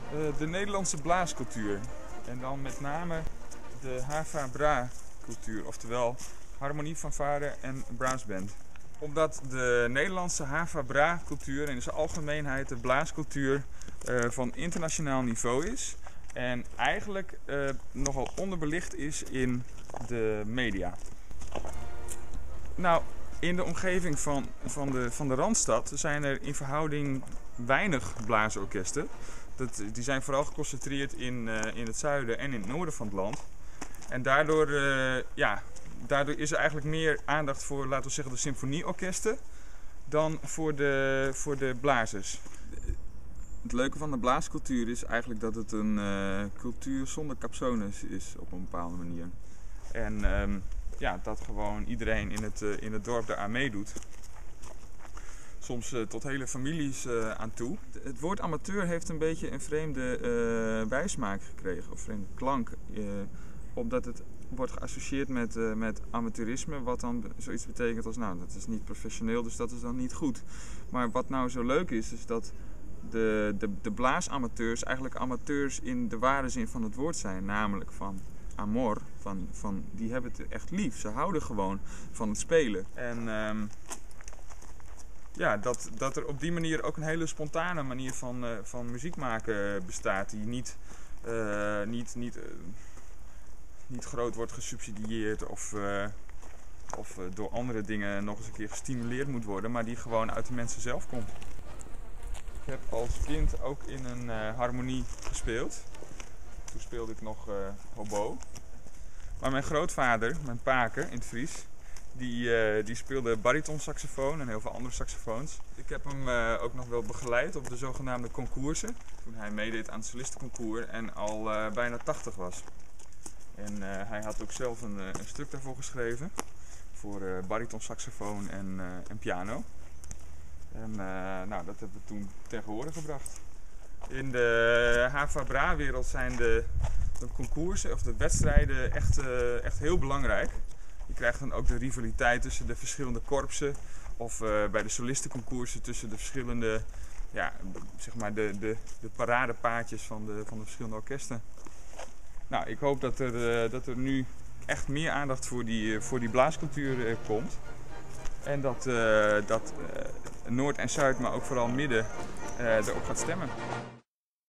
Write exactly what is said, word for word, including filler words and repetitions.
Uh, de Nederlandse blaascultuur. En dan met name de Hava-Bra-cultuur, oftewel harmonie, fanfare en brassband. Omdat de Nederlandse Hava-Bra-cultuur en in zijn algemeenheid de blaascultuur uh, van internationaal niveau is. En eigenlijk uh, nogal onderbelicht is in de media. Nou, in de omgeving van, van, de, van de Randstad zijn er in verhouding weinig blaasorkesten. Dat, die zijn vooral geconcentreerd in, uh, in het zuiden en in het noorden van het land. En daardoor, uh, ja, daardoor is er eigenlijk meer aandacht voor, laten we zeggen, de symfonieorkesten dan voor de, voor de blazers. Het leuke van de blaascultuur is eigenlijk dat het een uh, cultuur zonder capsones is op een bepaalde manier. En um, ja, dat gewoon iedereen in het, uh, in het dorp daaraan meedoet. Soms uh, tot hele families uh, aan toe. Het woord amateur heeft een beetje een vreemde uh, bijsmaak gekregen, of vreemde klank. Uh, omdat het wordt geassocieerd met, uh, met amateurisme, wat dan zoiets betekent als, nou, dat is niet professioneel, dus dat is dan niet goed. Maar wat nou zo leuk is, is dat de, de, de blaasamateurs eigenlijk amateurs in de ware zin van het woord zijn. Namelijk van amor, van, van, die hebben het echt lief. Ze houden gewoon van het spelen. En um, ja, dat, dat er op die manier ook een hele spontane manier van, uh, van muziek maken bestaat. Die niet, uh, niet, niet, uh, niet groot wordt gesubsidieerd of, uh, of uh, door andere dingen nog eens een keer gestimuleerd moet worden. Maar die gewoon uit de mensen zelf komt. Ik heb als kind ook in een uh, harmonie gespeeld. Toen speelde ik nog uh, hobo. Maar mijn grootvader, mijn paker in het Fries, die, uh, die speelde baritonsaxofoon en heel veel andere saxofoons. Ik heb hem uh, ook nog wel begeleid op de zogenaamde concoursen. Toen hij meedeed aan het solistenconcours en al uh, bijna tachtig was. En uh, hij had ook zelf een, uh, een stuk daarvoor geschreven. Voor uh, baritonsaxofoon en, uh, en piano. En uh, nou, dat hebben we toen ten gehore gebracht. In de Hava-Bra-wereld zijn de, de concoursen of de wedstrijden echt, uh, echt heel belangrijk. Je krijgt dan ook de rivaliteit tussen de verschillende korpsen of uh, bij de solistenconcoursen tussen de verschillende, ja, zeg maar de, de, de paradepaadjes van de, van de verschillende orkesten. Nou, ik hoop dat er, uh, dat er nu echt meer aandacht voor die, uh, voor die blaascultuur uh, komt. En dat, uh, dat uh, Noord en Zuid, maar ook vooral Midden, uh, erop gaat stemmen.